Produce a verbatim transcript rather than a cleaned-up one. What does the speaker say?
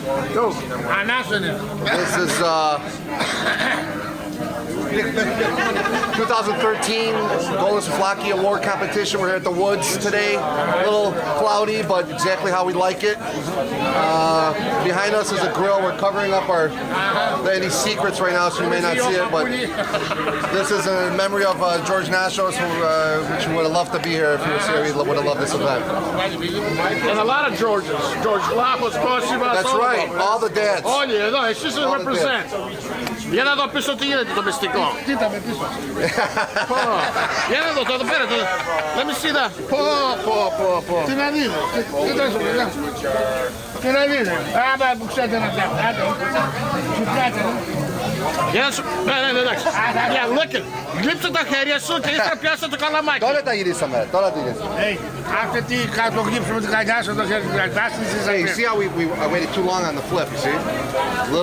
Go. This is uh, twenty thirteen Golden Souvlaki Award competition. We're here at the Woods today. A little cloudy, but exactly how we like it. Uh, behind us is a grill. We're covering up our any secrets right now, so you may not see it. But this is in memory of uh, George Nashos, who, uh, which would have loved to be here if he was here. He would have loved this event. And a lot of Georges. George Lapos, That's right. All the dads. Olha, no, it's just a represent. Jedan do pisotinje to be sticlo. Jedan do to bere. Let me see that. Po po po po. Ti ne vidiš? Ti ne vidiš? Ti ne vidiš? A ba buksete na tamo. Jedan su, ne, ne, ne, ne. Ja, look it. Glipsu da herja su, ti isto pjasa to kalamaki. Dole ta irisa, man. Dole ta irisa. Hey, after ti kad to glipsu da herja su, to herja. Hey, you see how we, we I waited too long on the flip, you see?